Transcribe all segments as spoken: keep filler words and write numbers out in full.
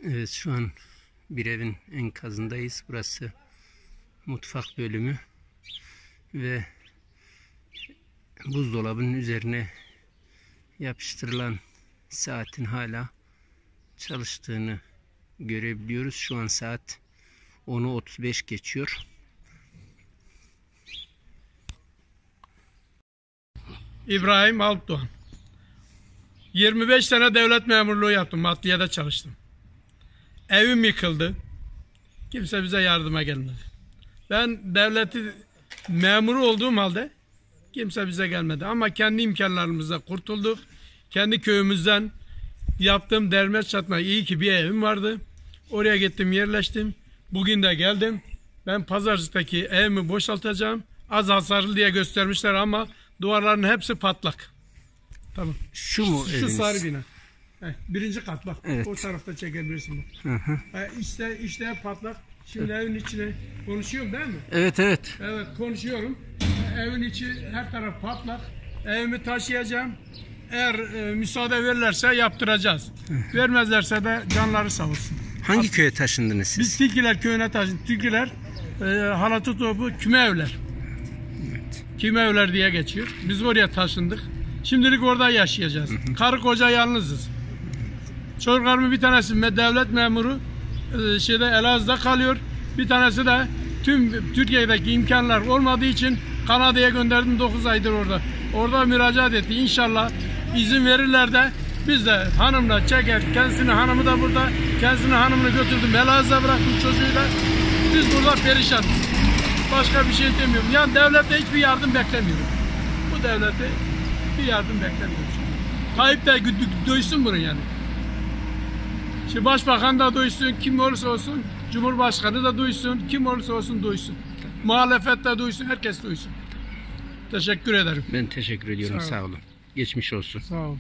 Evet, şu an bir evin enkazındayız. Burası mutfak bölümü ve buzdolabının üzerine yapıştırılan saatin hala çalıştığını görebiliyoruz. Şu an saat onu otuz beş geçiyor. İbrahim Alpdoğan. yirmi beş sene devlet memurluğu yaptım. Adliyede çalıştım. Evim yıkıldı. Kimse bize yardıma gelmedi. Ben devleti memuru olduğum halde kimse bize gelmedi. Ama kendi imkanlarımızla kurtulduk. Kendi köyümüzden yaptığım derme çatma, iyi ki bir evim vardı. Oraya gittim, yerleştim. Bugün de geldim. Ben Pazarcık'taki evimi boşaltacağım. Az hasarlı diye göstermişler ama duvarların hepsi patlak. Tamam. Şu mu Şu eviniz? sarı bina. Heh, birinci kat bak. Evet. O tarafta çekebilirsin bak. Hı hı. He, işte işte patlak. Şimdi evin içine konuşuyorum değil mi? Evet evet. Evet konuşuyorum. Evin içi her taraf patlak. Evimi taşıyacağım. Eğer e, müsaade verirlerse yaptıracağız. Vermezlerse de canları sağ olsun. Hangi köye taşındınız siz? Biz Tilkiler köyüne taşındık. Tilkiler e, Halatı Topu Küme Evler. Evet. Küme Evler diye geçiyor. Biz oraya taşındık. Şimdilik orada yaşayacağız. Hı hı. Karı koca yalnızız. Çocuklarımın bir tanesi devlet memuru e, şeyde Elazığ'da kalıyor. Bir tanesi de tüm Türkiye'deki imkanlar olmadığı için Kanada'ya gönderdim, dokuz aydır orada. Orada müracaat etti. İnşallah izin verirler de biz de hanımla çeker. Kendisini hanımı da burada. Kendisini hanımını götürdüm. Elazığ'da bıraktım çocuğuyla. Biz burada perişanız. Başka bir şey demiyorum. Yani devlette hiçbir yardım beklemiyorum. Bu devlette bir yardım beklemiyorum. Tayyip de duysun bunu yani. Şimdi başbakan da duysun, kim olursa olsun, cumhurbaşkanı da duysun, kim olursa olsun duysun. Muhalefet de duysun, herkes duysun. Teşekkür ederim. Ben teşekkür ediyorum, sağ, sağ olun. Geçmiş olsun. Sağ olun.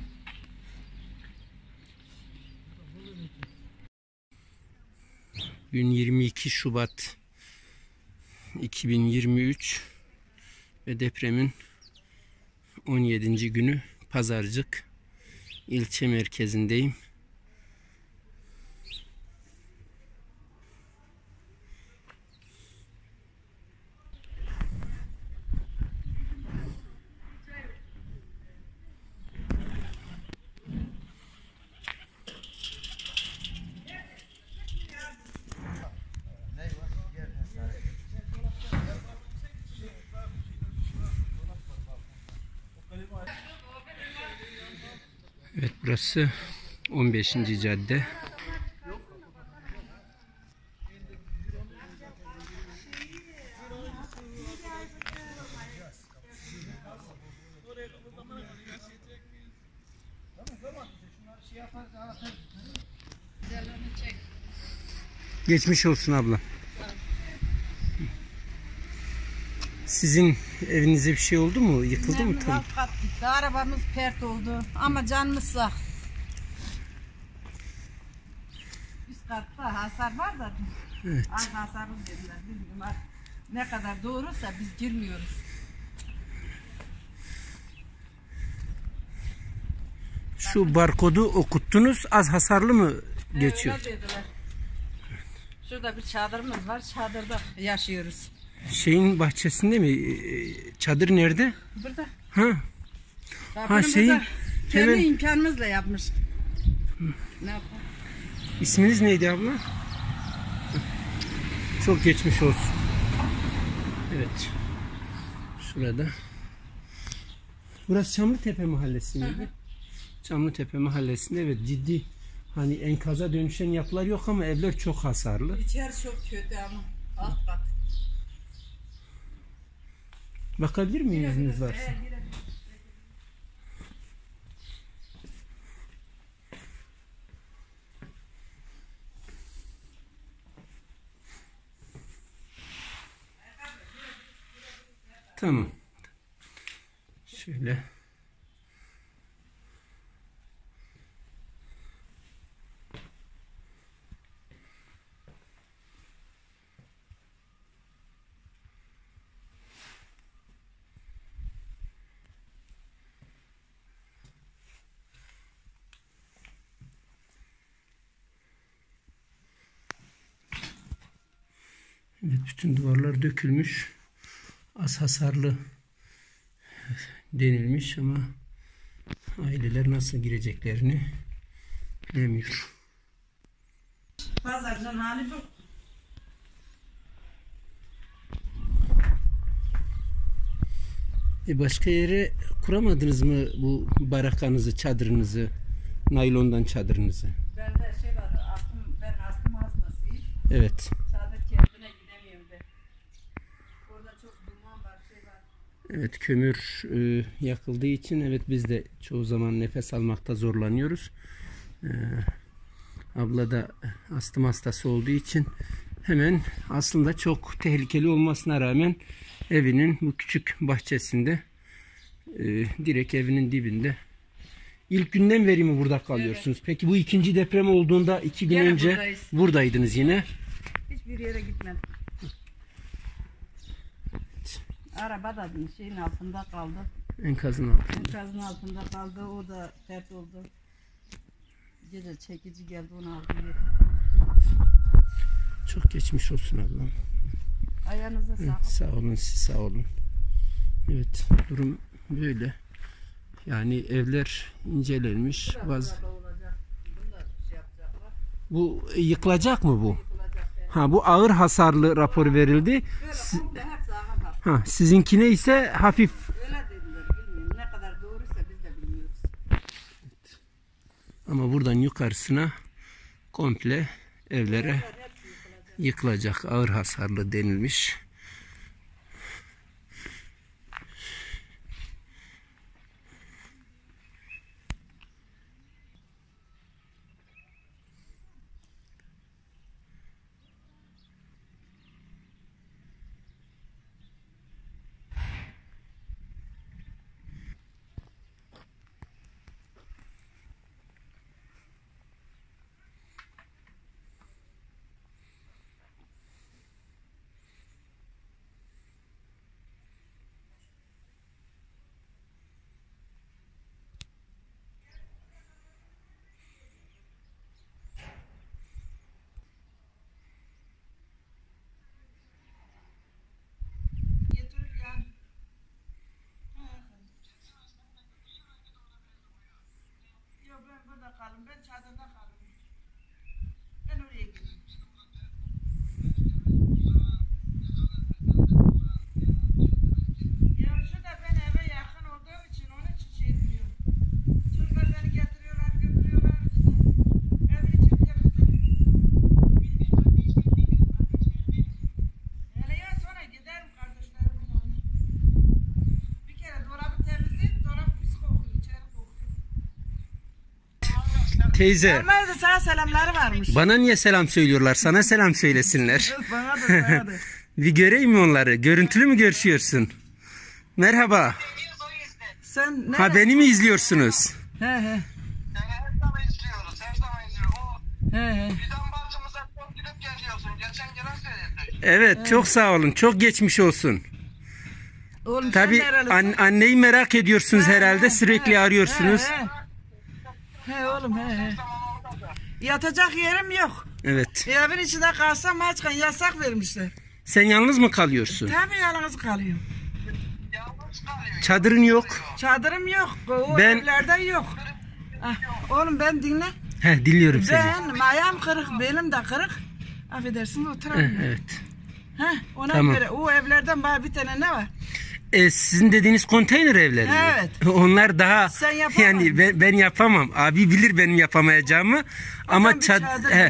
Gün yirmi iki Şubat iki bin yirmi üç ve depremin on yedinci günü Pazarcık ilçe merkezindeyim. Evet, burası on beşinci cadde. Geçmiş olsun abla. Sizin evinize bir şey oldu mu? Yıkıldı mı? Tabii. Arabamız pert oldu ama canımız sağ. Üst katta hasar var da Evet. az hasarlı dediler. Bilmiyorum ne kadar doğruysa biz girmiyoruz. Şu barkodu okuttunuz, az hasarlı mı geçiyor? Evet, öyle dediler. Şurada bir çadırımız var, çadırda yaşıyoruz. Şeyin bahçesinde mi? Çadır nerede? Burada. Ha. Ha şeyin kendi hemen... imkanımızla yapmış. Ne yapalım? İsminiz neydi abla? Çok geçmiş olsun. Evet. Şurada. Burası Çamlıtepe Mahallesi miydi? Çamlıtepe Mahallesi'nde evet ciddi hani enkaza dönüşen yapılar yok ama evler çok hasarlı. İçeri çok kötü ama alt kat. Bakabilir miyim izniniz varsa? Tamam. Şöyle. Evet, bütün duvarlar dökülmüş. Az hasarlı denilmiş ama aileler nasıl gireceklerini bilemiyor. Pazarcının hali bu. E başka yere kuramadınız mı bu barakanızı, çadırınızı, naylondan çadırınızı? Bende şey var, astım, ben astım hastasıyım. Evet. Çadır kendine gidemiyorum ben. Orada çok duman var, şey var. Evet, kömür e, yakıldığı için evet biz de çoğu zaman nefes almakta zorlanıyoruz. E, abla da astım hastası olduğu için hemen aslında çok tehlikeli olmasına rağmen evinin bu küçük bahçesinde e, direkt evinin dibinde. İlk günden beri mi burada kalıyorsunuz? Evet. Peki bu ikinci deprem olduğunda iki gün Gene önce buradayız. buradaydınız yine. Hiçbir yere gitmedim. Araba da şeyin altında kaldı. Enkazın altında. Enkazın altında kaldı. O da pert oldu. Gece çekici geldi, onu aldı. Çok geçmiş olsun ablam. Ayağınıza sağlık. Evet, sağ olun, siz sağ olun. Evet, durum böyle. Yani evler incelenmiş. Burada, Vaz... burada olacak. Bunu da şey yapacaklar. Bu yıkılacak mı bu? Yıkılacak, evet. Ha, bu ağır hasarlı rapor verildi. Böyle Si- komple hepsi ağır hasar. ha, sizinkine ise hafif. Öyle dediler, bilmiyorum. Ne kadar doğruysa biz de bilmiyoruz. Ama buradan yukarısına komple evlere Hepsi yıkılacak. yıkılacak, ağır hasarlı denilmiş. Yok, ben burada kalın, ben çadırda kalın. Ben oraya gideyim. Ya şurada ben eve yakın olduğum için onun için şey etmiyorum. Çocuklar beni getiriyorlar, götürüyorlar işte. Evin için temizlik. Hele ya sonra giderim kardeşlerimin yanına. Bir kere dolabı temizleyip dolap pis kokuyor, içeri kokuyor. Teyze, Ömer de sana selamları varmış. bana niye selam söylüyorlar? Sana selam söylesinler. Bana da sana da. Bir göreyim mi onları? Görüntülü mü görüşüyorsun? Merhaba. Sen ne? Ha, beni mi izliyorsunuz? He he. Yani her zaman izliyoruz, her zaman izliyoruz. O He he. bizden bacımıza çok gidip geliyorsun. Geçen gelen söyledi. Evet, çok sağ olun. Çok geçmiş olsun. Oğlum Tabii sen nerelisin? an- anneyi merak ediyorsunuz He, herhalde. he, Sürekli he, arıyorsunuz. He, he. He oğlum he he. Zaman orada da. Yatacak yerim yok. Evet. Evin içinde kalsam açkan yasak vermişler. Sen yalnız mı kalıyorsun? Tabii yalnız kalıyorum. Yalnız kalıyor. Çadırın yok. Çadırım yok. O Ben- evlerde yok. Ah, oğlum ben dinle. Heh, dinliyorum seni. Ben ayağım kırık, belim de kırık. Affedersin Heh, oturamıyorum. evet. Heh, ona Tamam. göre o evlerden bana bir tane ne var? E, sizin dediğiniz konteyner evleri mi? Evet. Onlar daha Sen yapamazsın. yani ben, ben yapamam. Abi bilir benim yapamayacağımı. Ama bir çad çadır- he,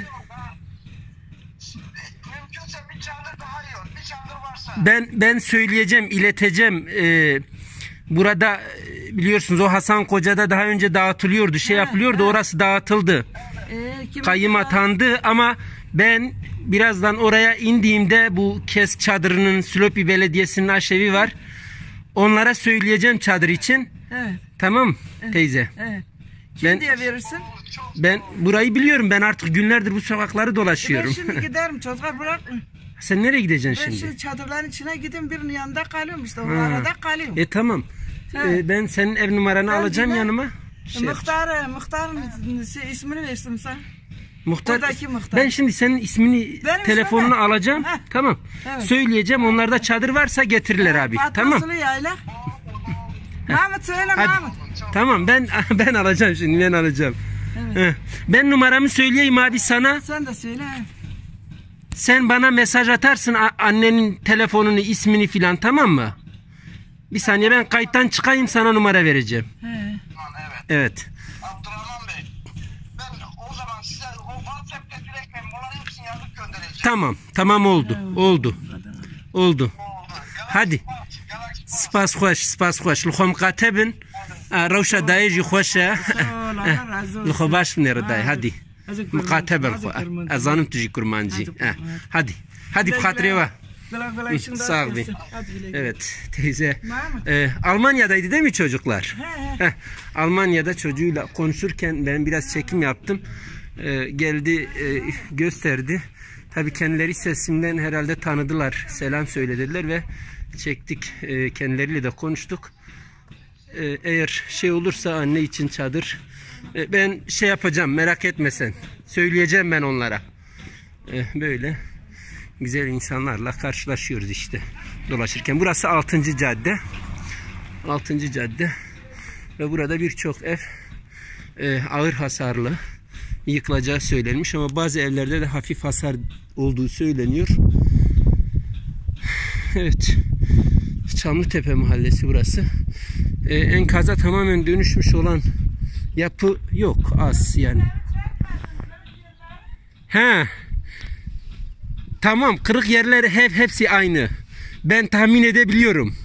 Mümkünse bir çadır daha iyi olur. Bir çadır varsa. ben ben söyleyeceğim, ileteceğim. E, burada e, biliyorsunuz o Hasan Koca'da daha önce dağıtılıyordu, şey He, yapılıyordu. he. Orası dağıtıldı. Ee, kimin Kayyım var? atandı ama ben birazdan oraya indiğimde bu KESK çadırının Silopi Belediyesi'nin aşevi var. Onlara söyleyeceğim çadır için. Evet, Tamam teyze. evet. Kim Ben diye verirsin? ben burayı biliyorum. Ben artık günlerdir bu sokakları Ben dolaşıyorum. şimdi giderim çocuklar bırak. Sen nereye gideceksin Ben şimdi? şimdi çadırların içine gideyim birinin yanında kalıyorum işte. O Ha. arada kalıyorum. E tamam. He. E, ben senin ev numaranı Ben alacağım dinle. yanıma. Şey yap- Muhtar, muhtar ismini versin sen. Muhtar, Oradaki muhtar. ben şimdi senin ismini, Benim telefonunu ismim ne? alacağım. Heh. Tamam. Evet. Söyleyeceğim. Onlarda çadır varsa getirirler abi. Tamam. Patlasılı yayla. Mahmut söyle Hadi. Mahmut. Tamam, ben ben alacağım şimdi. Ben alacağım. Evet. Heh. Ben numaramı söyleyeyim abi sana. Sen de söyle. Sen bana mesaj atarsın a- annenin telefonunu, ismini filan, tamam mı? Bir saniye, ben kayıttan çıkayım, sana numara vereceğim. He. Evet. Evet. Abdurrahman Bey. Ben o zaman size o WhatsApp'ta direkt ben bunların hepsini yazıp göndereceğim. Tamam. Tamam oldu. Oldu. Oldu. Oldu. Hadi. Spas xoş, spas xoş. Lxom katebin. Rawşa dayıcı xoş. Allah razı olsun. Lxo baş mı dayı? Hadi. Azık Mukatebel azık xo. kurman. Azanım tuji kurmancı. Hadi. Hadi bxatreva. Güle güle işin rast Sağ ol bey. gelsin. Hadi güle güle. Evet teyze. Mahmut. Ee, Almanya'daydı değil mi çocuklar? He he. Heh, Almanya'da çocuğuyla konuşurken ben biraz çekim yaptım. Ee, geldi e, gösterdi. Tabii kendileri sesimden herhalde tanıdılar. Selam söylediler ve çektik. Ee, kendileriyle de konuştuk. Ee, eğer şey olursa anne için çadır. Ee, ben şey yapacağım, merak etme sen. Söyleyeceğim ben onlara. Ee, böyle güzel insanlarla karşılaşıyoruz işte dolaşırken. Burası altıncı cadde. altıncı cadde. Ve burada birçok ev e, ağır hasarlı, yıkılacağı söylenmiş ama bazı evlerde de hafif hasar olduğu söyleniyor. Evet. Çamlıtepe mahallesi burası. E, enkaza tamamen dönüşmüş olan yapı yok, az yani. He. Tamam, kırık yerleri hep hepsi aynı. Ben tahmin edebiliyorum.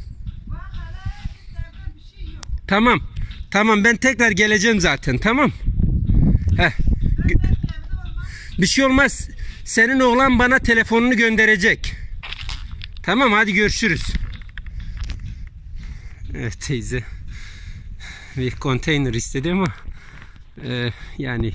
Tamam. Tamam, ben tekrar geleceğim zaten, tamam. Heh. Bir şey olmaz. Senin oğlan bana telefonunu gönderecek. Tamam, hadi görüşürüz. Evet teyze. Bir konteyner istedi ama e, yani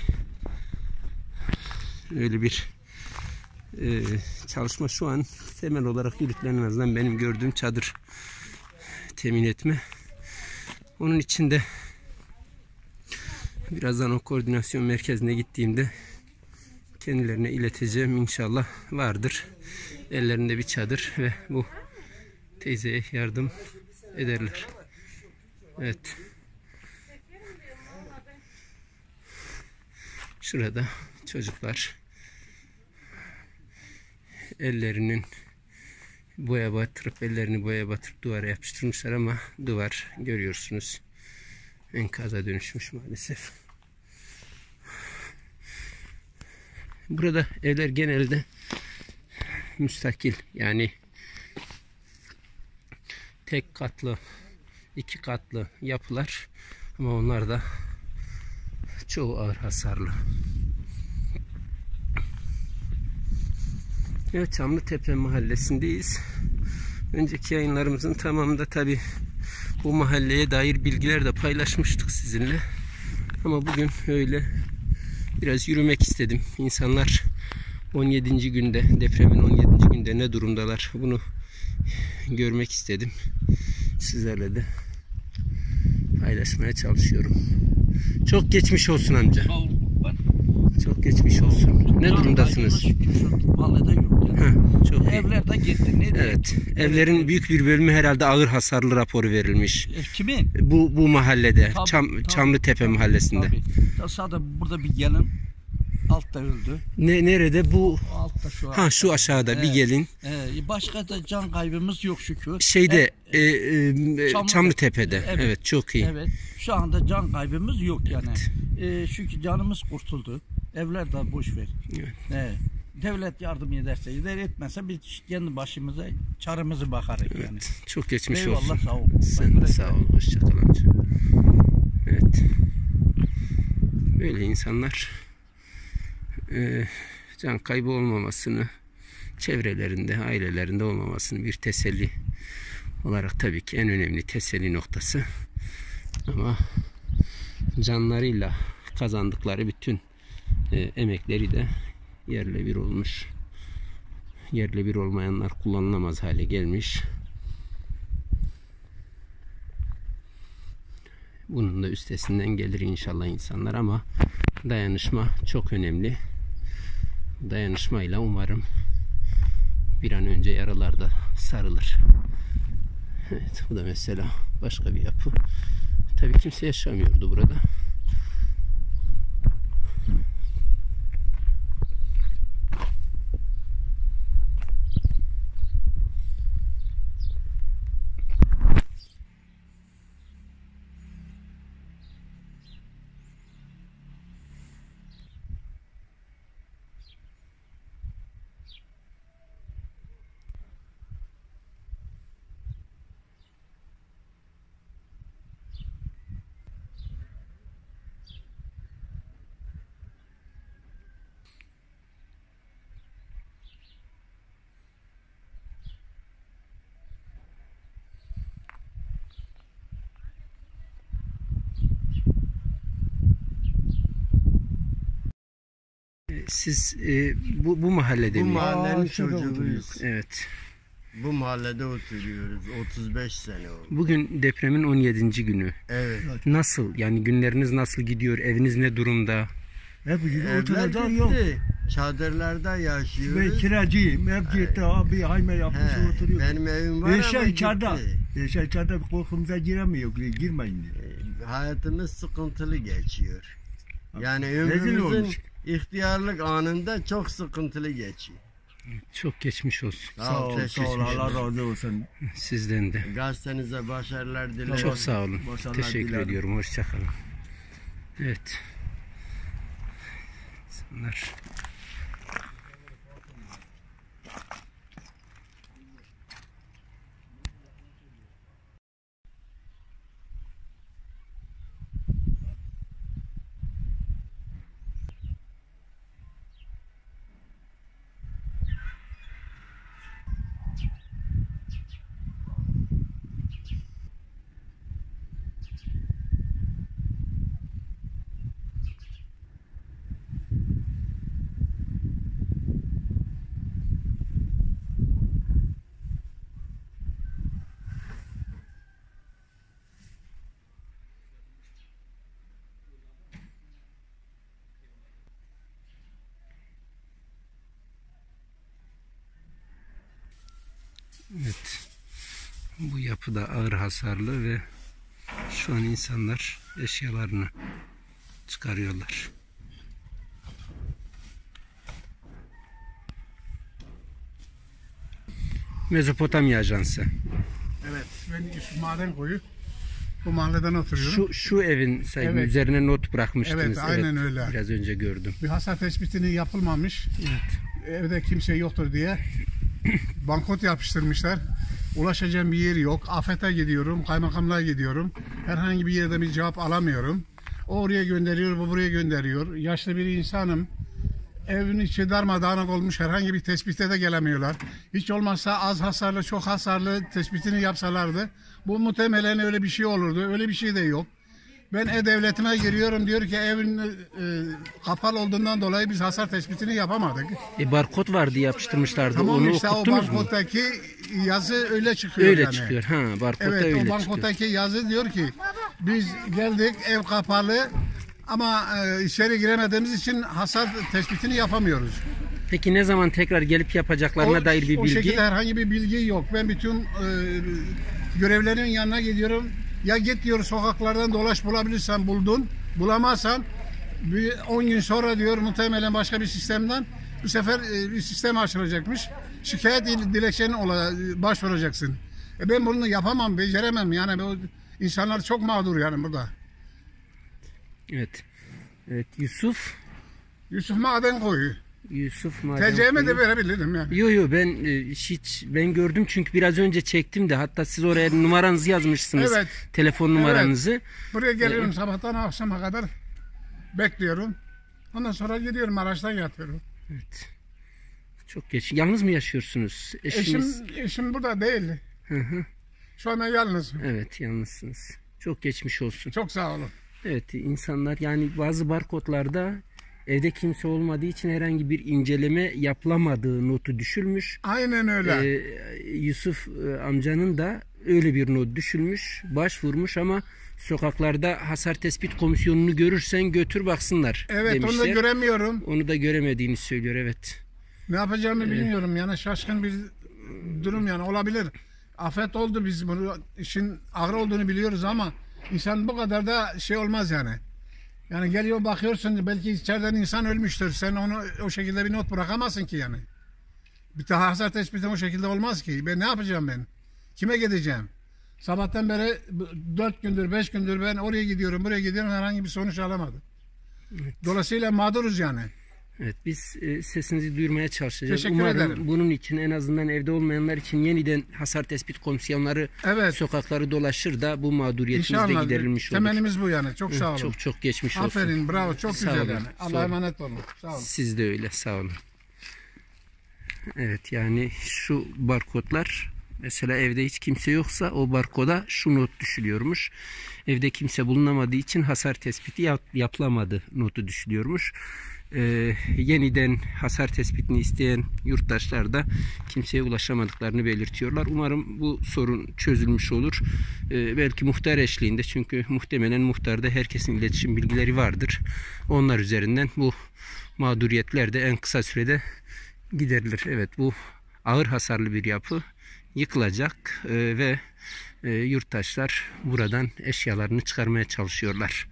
öyle bir e, çalışma şu an temel olarak yürütülen, en azından benim gördüğüm çadır temin etme. Onun için de birazdan o koordinasyon merkezine gittiğimde kendilerine ileteceğim, inşallah vardır ellerinde bir çadır ve bu teyzeye yardım ederler. Evet. Şurada çocuklar ellerinin boya batırıp ellerini boya batırıp duvara yapıştırmışlar ama duvar görüyorsunuz enkaza dönüşmüş maalesef. Burada evler genelde müstakil, yani tek katlı, iki katlı yapılar ama onlar da çoğu ağır hasarlı. Evet, Çamlıtepe mahallesindeyiz. Önceki yayınlarımızın tamamında tabi bu mahalleye dair bilgiler de paylaşmıştık sizinle. Ama bugün öyle biraz yürümek istedim. İnsanlar on yedinci günde, depremin on yedinci günde ne durumdalar, bunu görmek istedim. Sizlerle de paylaşmaya çalışıyorum. Çok geçmiş olsun amca. Çok geçmiş olsun. Ne durumdasınız? Mahallede yok. Yani. Ha, çok iyi. Evler de gitti. Ne Evet. Evlerin büyük bir bölümü herhalde ağır hasarlı raporu verilmiş. E, kimin? Bu bu mahallede, Tabii, Çam, tabii, Çamlıtepe tabii, mahallesinde. Tabii. Sadece burada bir gelin altta öldü. Ne nerede bu? Altta şu Ha, şu aşağıda Evet. bir gelin. E, başka da can kaybımız yok şükür. Şeyde E, e, e, Çamlıtepe. Çamlıtepe'de. Evet. Evet. çok iyi. Evet. Şu anda can kaybımız yok yani. E, çünkü canımız kurtuldu. Evler de boş ver. Evet. E, devlet yardım ederse, eder etmezse biz kendi başımıza çarımızı bakarız yani. Evet. Çok geçmiş Eyvallah, olsun. sağ ol. Sen de Ben sağ ol. Hoşça kal amca. Evet. Böyle insanlar e, can kaybı olmamasını, çevrelerinde, ailelerinde olmamasını bir teselli olarak tabii ki en önemli teselli noktası. Ama canlarıyla kazandıkları bütün e, emekleri de yerle bir olmuş. Yerle bir olmayanlar kullanılamaz hale gelmiş. Bunun da üstesinden gelir inşallah insanlar ama dayanışma çok önemli. dayanışmayla umarım bir an önce yaralar da sarılır. Evet, bu da mesela başka bir yapı. Tabii kimse yaşamıyordu burada. Siz e, bu, bu mahallede Bu mi? mahallenin Aa, şurada çocuğuyuz. Evet. Bu mahallede oturuyoruz. otuz beş sene oldu. Bugün depremin on yedinci günü. Evet. Nasıl? Yani günleriniz nasıl gidiyor? Eviniz ne durumda? Hep Evler oturacak yok. gitti. Çadırlarda Ben yaşıyoruz. kiracıyım. Hep gitti abi hayme yapmış He, oturuyor. benim evim var ama Eşya gitti. içeride. Eşya içeride korkumuza giremiyor. Girmeyin diye. Hayatımız sıkıntılı geçiyor. Yani Rezil ömrümüzün olmuş. ihtiyarlık anında çok sıkıntılı geçiyor. Çok geçmiş olsun. Sağ ol, sağ ol. Allah razı olsun. Sizden de. Gazetenize başarılar dilerim. Çok sağ olun. Başarılar Teşekkür dilerim. ediyorum. Hoşçakalın. Evet. İnsanlar. Evet. Bu yapı da ağır hasarlı ve şu an insanlar eşyalarını çıkarıyorlar. Mezopotamya Ajansı. Evet, ben Yusuf Madenkoyu. Bu mahalleden oturuyorum. Şu şu evin sahibi Evet. üzerine not bırakmıştınız. Evet, aynen öyle. Biraz önce gördüm. Bir hasar tespitini yapılmamış. Evde kimse yoktur diye banknot yapıştırmışlar. Ulaşacağım bir yeri yok. Afete gidiyorum, kaymakamlığa gidiyorum. Herhangi bir yerde bir cevap alamıyorum. O oraya gönderiyor, bu buraya gönderiyor. Yaşlı bir insanım. Evin içi darmadağınık olmuş. Herhangi bir tespite de gelemiyorlar. Hiç olmazsa az hasarlı, çok hasarlı tespitini yapsalardı bu muhtemelen öyle bir şey olurdu. Öyle bir şey de yok. Ben E-Devleti'ne giriyorum, diyor ki evin e, kapalı olduğundan dolayı biz hasar tespitini yapamadık. E, barkod vardı yapıştırmışlardı. Tamam, Onu işte o okuttunuz mu? bankottaki yazı öyle çıkıyor Öyle yani. çıkıyor. Ha, barkodda Evet, öyle o çıkıyor. bankottaki yazı diyor ki biz geldik, ev kapalı ama e, içeri giremediğimiz için hasar tespitini yapamıyoruz. Peki ne zaman tekrar gelip yapacaklarına O, dair bir o bilgi? şekilde herhangi bir bilgi yok. Ben bütün e, görevlerin yanına gidiyorum. Ya git diyor, sokaklardan dolaş, bulabilirsen buldun. Bulamazsan bir on gün sonra diyor muhtemelen başka bir sistemden bu sefer e, bir sistem açılacakmış. Şikayet dilekçeni ola, başvuracaksın. E ben bunu yapamam, beceremem. Yani bu insanlar çok mağdur yani burada. Evet. Evet, Yusuf Yusuf Madenkoyu. Yusuf T C'mi de Madenkoyu. verebilirim yani. Yo yo ben e, hiç ben gördüm çünkü biraz önce çektim de, hatta siz oraya numaranızı yazmışsınız. Evet. Telefon numaranızı. Buraya geliyorum sabahtan akşama kadar bekliyorum. Ondan sonra gidiyorum, araçtan yatıyorum. Evet. Çok geç. Yalnız mı yaşıyorsunuz? Eşiniz? Eşim, eşim burada değil. Hı hı. Şu anda yalnız. Evet, yalnızsınız. Çok geçmiş olsun. Çok sağ olun. Evet, insanlar yani bazı barkodlarda evde kimse olmadığı için herhangi bir inceleme yapılamadığı notu düşülmüş. Aynen öyle. Ee, Yusuf e, amcanın da öyle bir not düşülmüş, başvurmuş ama sokaklarda hasar tespit komisyonunu görürsen götür baksınlar Evet demişler. onu da göremiyorum. Onu da göremediğini söylüyor, evet. Ne yapacağımı bilmiyorum yani şaşkın bir durum yani olabilir. Afet oldu, biz bunu işin ağır olduğunu biliyoruz ama insan bu kadar da şey olmaz yani. Yani geliyor bakıyorsun belki içeriden insan ölmüştür. Sen onu o şekilde bir not bırakamazsın ki yani. Bir daha hasar tespiti o şekilde olmaz ki. Ben ne yapacağım ben? Kime gideceğim? Sabahtan beri dört gündür beş gündür ben oraya gidiyorum buraya gidiyorum herhangi bir sonuç alamadım. Evet. Dolayısıyla mağduruz yani. Evet, biz e, sesinizi duyurmaya çalışacağız. Teşekkür Umarım ederim. bunun için en azından evde olmayanlar için yeniden hasar tespit komisyonları Evet. sokakları dolaşır da bu mağduriyetimiz de İnşallah. giderilmiş olur. Temennimiz bu yani. Çok sağ olun. Çok çok geçmiş olsun. Aferin, bravo. Çok Sağ güzel olun, yani. sağ Allah'a olun. emanet olun. Sağ olun. Siz de öyle, sağ olun. Evet, yani şu barkodlar mesela evde hiç kimse yoksa o barkoda şu not düşülüyormuş. Evde kimse bulunamadığı için hasar tespiti yap, yapılamadı notu düşülüyormuş. Ee, yeniden hasar tespitini isteyen yurttaşlar da kimseye ulaşamadıklarını belirtiyorlar. Umarım bu sorun çözülmüş olur. Ee, belki muhtar eşliğinde, çünkü muhtemelen muhtarda herkesin iletişim bilgileri vardır. Onlar üzerinden bu mağduriyetler de en kısa sürede giderilir. Evet, bu ağır hasarlı bir yapı yıkılacak e, ve e, yurttaşlar buradan eşyalarını çıkarmaya çalışıyorlar.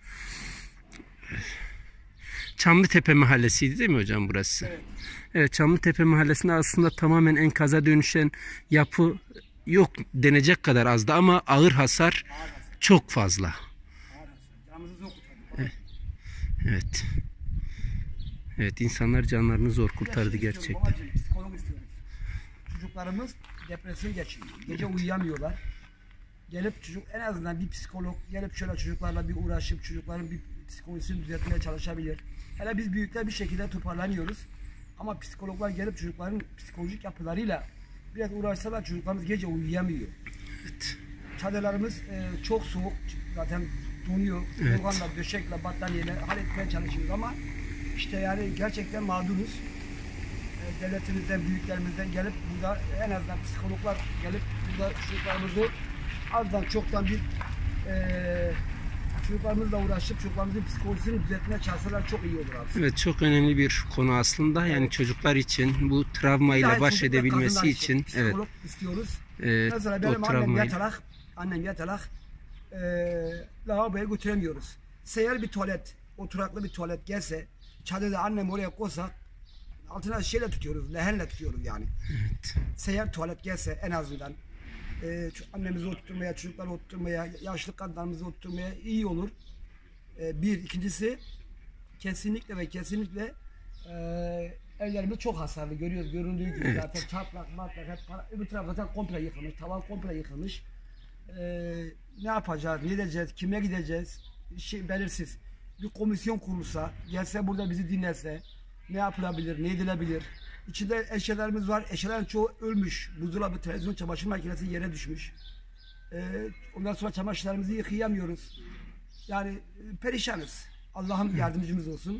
Çamlıtepe Mahallesi'ydi değil mi hocam burası? Evet. Evet, Çamlıtepe Mahallesi'nde aslında tamamen enkaza dönüşen yapı yok denecek kadar azdı ama ağır hasar çok fazla. Evet. Evet. Evet, insanlar canlarını zor kurtardı gerçekten. Babacığım, psikolog istiyoruz. Çocuklarımız depresyon geçiriyor. Gece evet. uyuyamıyorlar. Gelip çocuk en azından bir psikolog gelip şöyle çocuklarla bir uğraşıp çocukların bir psikolojisini düzeltmeye çalışabilir. Hele biz büyükler bir şekilde toparlanıyoruz. Ama psikologlar gelip çocukların psikolojik yapılarıyla biraz uğraşsalar çocuklarımız gece uyuyamıyor. Evet. Çadırlarımız e, çok soğuk. Zaten donuyor. Evet. Yorganla, döşekle, battaniyeyle halletmeye çalışıyoruz ama işte yani gerçekten mağduruz. E, devletimizden, büyüklerimizden gelip burada en azından psikologlar gelip burada çocuklarımızı azdan çoktan bir e, çocuklarımızla uğraşıp çocuklarımızın psikolojisini düzeltmeye çalışsalar çok iyi olur abi. Evet, çok önemli bir konu aslında. Yani evet. çocuklar için bu travmayla baş edebilmesi için psikolog evet. istiyoruz. Evet, mesela benim annem travmayla... yatalak, annem yatalak e, lavaboya götüremiyoruz. Seyyar bir tuvalet, oturaklı bir tuvalet gelse çadırda annem oraya koysak altına şeyle tutuyoruz, lehenle tutuyoruz yani. Evet. Seyyar tuvalet gelse en azından e, annemizi oturtmaya, çocukları oturtmaya, yaşlı kadınlarımızı oturtmaya iyi olur. E, bir, ikincisi kesinlikle ve kesinlikle e, evlerimiz çok hasarlı görüyoruz, göründüğü gibi evet. zaten çatlak, matlak, hep para, öbür taraf zaten komple yıkılmış, tavan komple yıkılmış. E, ne yapacağız, ne edeceğiz, kime gideceğiz, şey belirsiz. Bir komisyon kurulsa, gelse burada bizi dinlese, ne yapılabilir, ne edilebilir? İçinde eşyalarımız var, eşyaların çoğu ölmüş. Buzdolabı, televizyon, çamaşır makinesi yere düşmüş. Ee, ondan sonra çamaşırlarımızı yıkayamıyoruz. Yani e, perişanız. Allah'ım yardımcımız olsun.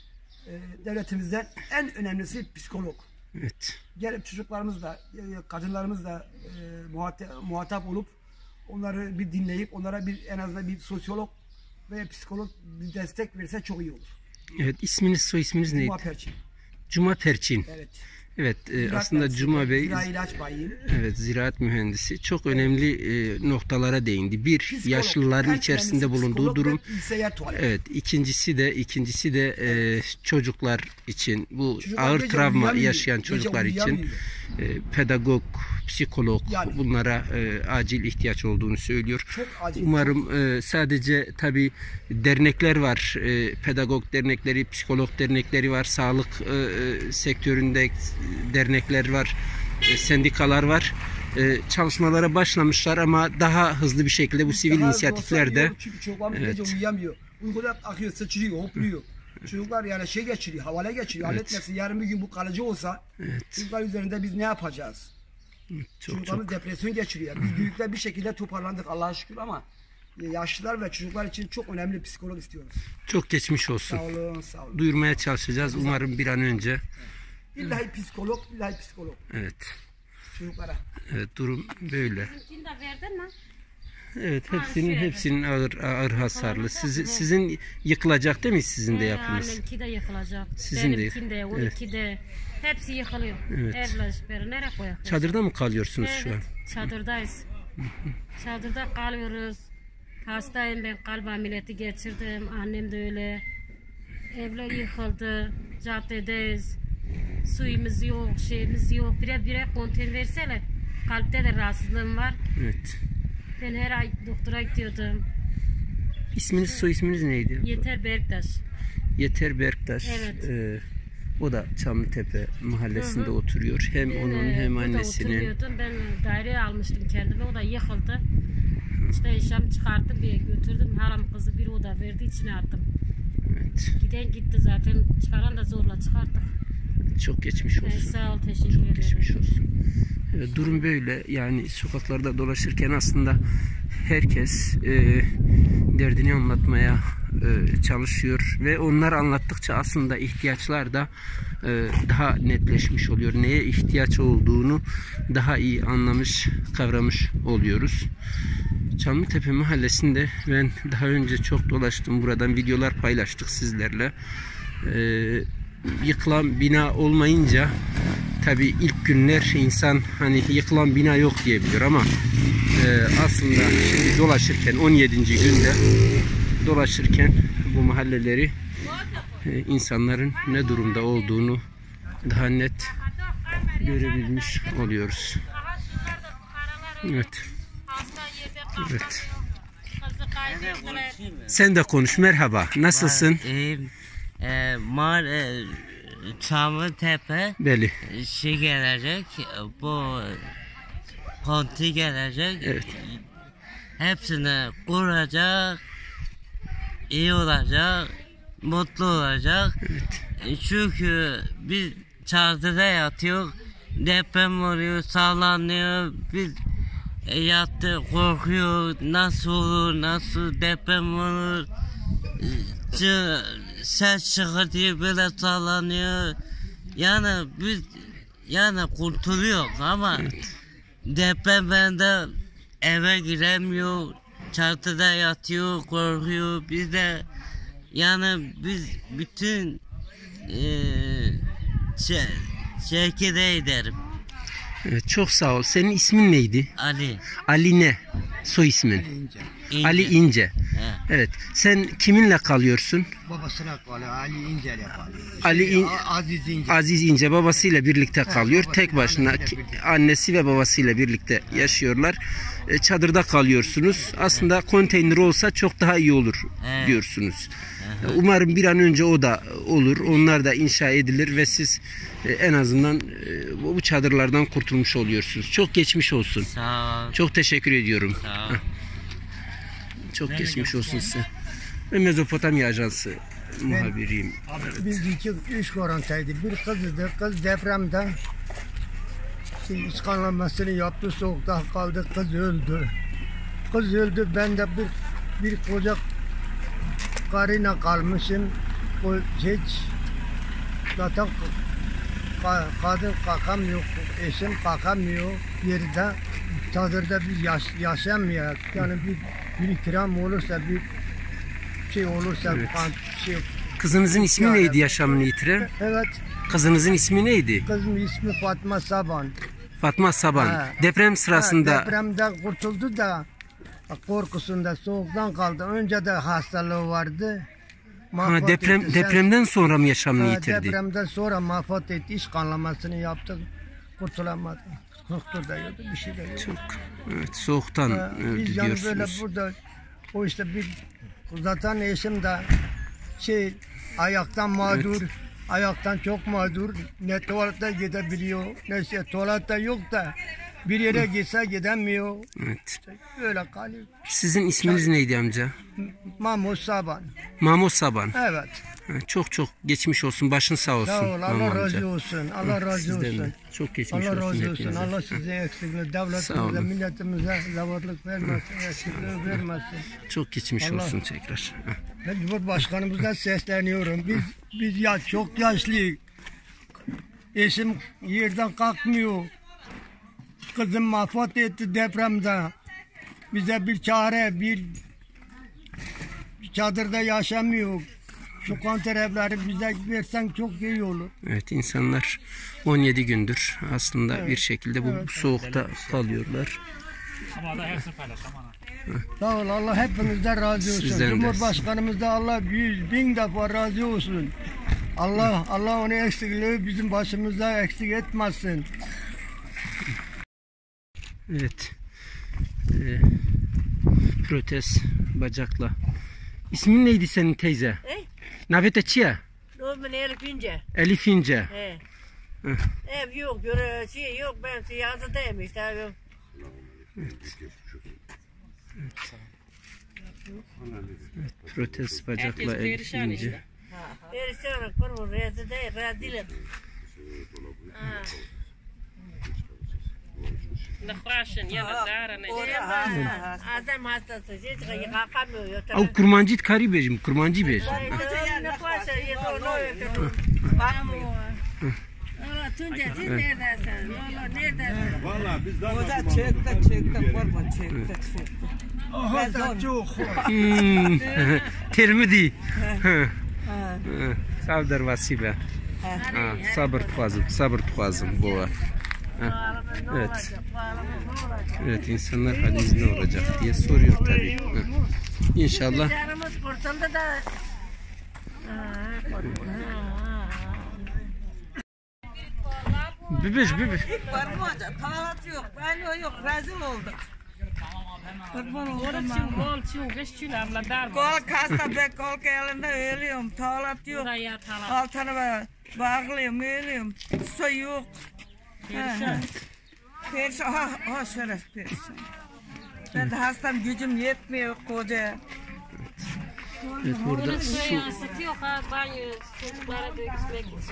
Ee, devletimizden en önemlisi psikolog. Evet. Gelip çocuklarımızla, kadınlarımızla e, muhatap, muhatap olup onları bir dinleyip onlara bir en azından bir sosyolog ve psikolog bir destek verirse çok iyi olur. Evet, isminiz, soy isminiz neydi? Cuma Perçin. Cuma Perçin. Evet. Evet, e, aslında mühendisi, Cuma Bey ziraat ilaç bayiyim. Evet, ziraat mühendisi çok önemli e, noktalara değindi. Bir, Psikolog, yaşlıların en içerisinde önemlisi bulunduğu psikolog durum. ve Evet, ikincisi de ikincisi de e, çocuklar için bu Çocuklar ağır gece travma uyuyamıyor, yaşayan gece çocuklar için uyuyamıyor. e, pedagog, psikolog Yani. bunlara e, acil ihtiyaç olduğunu söylüyor. Çok acil. Umarım e, sadece tabii dernekler var, e, pedagog dernekleri, psikolog dernekleri var, sağlık e, e, sektöründe dernekler var, e, sendikalar var. E, çalışmalara başlamışlar ama daha hızlı bir şekilde bu sivil Daha inisiyatifler de çünkü çocuklarımız evet. gece uyuyamıyor. Uykuda akıyor, sıçrıyor, hopluyor. Çocuklar yani şey geçiriyor, havale geçiriyor. Evet. Halletmesin. Yarın bir gün bu kalıcı olsa Evet. çocuklar üzerinde biz ne yapacağız? çok Çocuklarımız çok depresyon geçiriyor. Biz büyükler bir şekilde toparlandık Allah'a şükür ama yaşlılar ve çocuklar için çok önemli psikolog istiyoruz. çok geçmiş olsun. Sağ olun, sağ olun. Duyurmaya çalışacağız. Umarım bir an önce. İllahi psikolog, illahi psikolog Evet. çocuklara. Evet, durum böyle. Şimdi verdin mi? Evet, hepsinin hepsinin ağır ağır hasarlı. Sizi, sizin yıkılacak değil mi sizin de yapınız? Annemki de yıkılacak. Sizin de Benimki de, onunki de. Hepsi yıkılıyor. Evet. Evler beri nereye koyalım? Çadırda mı kalıyorsunuz şu an? Evet, çadırdayız. Çadırda kalıyoruz. Hastayım ben, kalp ameliyatı geçirdim. Annem de öyle. Evler yıkıldı. Caddedeyiz. Suyumuz yok, şeyimiz yok. Bire bire konteyner verseler. Kalpte de rahatsızlığım var. Evet. Ben her ay doktora gidiyordum. İsminiz, soy isminiz neydi? Yeter Berktaş. Yeter Berktaş. Evet. Ee, o da Çamlıtepe mahallesinde Hı hı. oturuyor. Hem Ben, onun e, hem burada annesinin. oturmuyordum. Ben daire almıştım kendime. O da yıkıldı. İşte eşyamı çıkarttım, bir götürdüm. Haram kızı bir oda verdi, içine attım. Evet. Giden gitti zaten. Çıkaran da zorla çıkarttık. Çok geçmiş Ben olsun. sağ ol, teşekkür Çok ederim. geçmiş olsun. Evet, durum böyle. Yani sokaklarda dolaşırken aslında herkes e, derdini anlatmaya e, çalışıyor ve onlar anlattıkça aslında ihtiyaçlar da e, daha netleşmiş oluyor. Neye ihtiyaç olduğunu daha iyi anlamış, kavramış oluyoruz. Çamlıtepe mahallesinde ben daha önce çok dolaştım. Buradan videolar paylaştık sizlerle. E, yıkılan bina olmayınca tabii ilk günler insan hani yıkılan bina yok diyebilir ama e, aslında şimdi dolaşırken on yedinci günde dolaşırken bu mahalleleri e, insanların ne durumda olduğunu daha net görebilmiş oluyoruz. Evet. Evet. Sen de konuş. Merhaba. Nasılsın? İyiyim. E, Mar e, Çamlıtepe Beli. şey gelecek, bu konti gelecek. Evet. Hepsini kuracak, iyi olacak, mutlu olacak. Evet. E, Çünkü biz çadırda yatıyor, deprem oluyor, sallanıyor. Biz e, yattı, korkuyor, nasıl olur, nasıl deprem olur. E, çı- ses çıkır diye böyle sallanıyor. Yani biz yani kurtuluyor ama Evet. deprem bende eve giremiyor, çatıda yatıyor, korkuyor. Biz de yani biz bütün eee şey, şirkete ederim. Evet, çok sağ ol. Senin ismin neydi? Ali. Ali ne? Soy ismin? İnce. Ali İnce. He. Evet. Sen kiminle kalıyorsun? Babasına kalıyor. Ali İnce'yle kalıyor. Ali İn- A- Aziz İnce. Aziz İnce babasıyla birlikte kalıyor. babası, Tek başına annesiyle ki- birlikte. annesi ve babasıyla birlikte yaşıyorlar. E, Çadırda kalıyorsunuz. Aslında konteyner olsa çok daha iyi olur Evet. diyorsunuz. E, Umarım bir an önce o da olur. Onlar da inşa edilir ve siz e, en azından e, bu bu çadırlardan kurtulmuş oluyorsunuz. Çok geçmiş olsun. Sağ ol. Çok teşekkür ediyorum. Sağ ol. Çok geçmiş olsun size. Ben Mezopotamya Ajansı muhabiriyim. Biz iki, üç korontaydı. Bir kızdı. Kız depremde şey, iç kanlanmasını yaptı. Soğukta kaldı. Kız öldü. Kız öldü. Ben de bir, bir koca karıyla kalmışım. O hiç zaten ka- kadın kalkamıyor. Eşim kalkamıyor. Yerde çadırda bir yaş, yaşamıyor. Yani bir, bir ikram olursa bir şey olursa Evet. kan, şey Kızınızın ismi neydi yaşamını yitiren? Evet, Kızınızın ismi neydi? kızım ismi Fatma Saban. Fatma Saban. Ha. Deprem sırasında Ha, depremden kurtuldu da korkusunda soğuktan kaldı. Önce de hastalığı vardı. ha, Mahvot deprem etti. Sen- depremden sonra mı yaşamını Ha, yitirdi? depremden sonra mahvot etti. İş kanlamasını yaptık. Kurtulamadı. Doktor da yoktu, bir şey de yoktu. Çok evet, soğuktan Ha, öldü Biz yani böyle diyorsunuz. burada o işte bir zaten eşim de şey ayaktan mağdur, ayaktan çok mağdur. Ne tuvalete gidebiliyor, ne şey tuvalette yok da bir yere gitse gidemiyor. Evet. Öyle kalıyor. Sizin isminiz neydi amca? Mahmut Saban. Mahmut Saban. Evet. Ha, Çok çok geçmiş olsun. Başın sağ olsun. Sağ ol. Allah Mahmut razı amca. olsun. Allah razı Sizden de. olsun. Çok geçmiş Allah olsun razı olsun. hepinize. Allah size eksikliği, Sağ devletimize, olun. milletimize zavallık vermesin, eksikliği vermesin. Çok geçmiş Allah- olsun tekrar. Ha. Ben Cumhurbaşkanımıza sesleniyorum. Biz biz ya çok yaşlıyız. Eşim yerden kalkmıyor. Kızım mahvot etti depremde. bize bir çare, bir çadırda yaşamıyor. Şu konter evleri bize versen çok iyi olur. Evet, insanlar on yedi gündür aslında evet. bir şekilde bu evet. soğukta kalıyorlar. Ama da hepsini paylaşamam. Sağ ol, Allah hepinizden razı olsun. Sizden Cumhurbaşkanımız da Allah yüz bin defa razı olsun. Allah Allah onu eksikliği bizim başımızda eksik etmesin. Evet. Ee, protez bacakla. İsmin neydi senin teyze? E? Navete çiye? Normal Elif İnce. Elif İnce. He. Ev yok, göre şey yok, ben yazıdayım işte yok. Evet. Evet. Evet, protez bacakla Elif İnce. Perişan, kurban, rezil değil, rezil. Nıklaşın ya da zarın. Adam hastası, hiç kalkamıyor. Au kurmancı kari bejim, kurmancı bej. Nıklaşın, yedin, bakmıyor. Tunca siz neredesin? Valla neredesin? Valla biz daha... O da çekti, çekti, kurban çekti, çekti. Aha da çok. Termidi. Sabır vasibe. Sabır tuazım, sabır tuazım bu. Evet. Evet, insanlar halimiz ne olacak diye soruyor tabii. İnşallah. Canımız kurtuldu da. Bebeş, bebeş. Var mı hocam? Pahalat yok, ben yok, rezil olduk. Kurban oldum ben. Kol çiğ, beş çiğ abla dar. Kol kasta be, kol elinde ölüyorum, pahalat yok. Altını be, bağlıyorum, ölüyorum. Su yok. Perişan. Perişan, ha, ha şeref perişan. Ben de hastam, gücüm yetmiyor koca. Evet, burada su. Sıkıyor ha, banyo, çocuklara döküşmek için.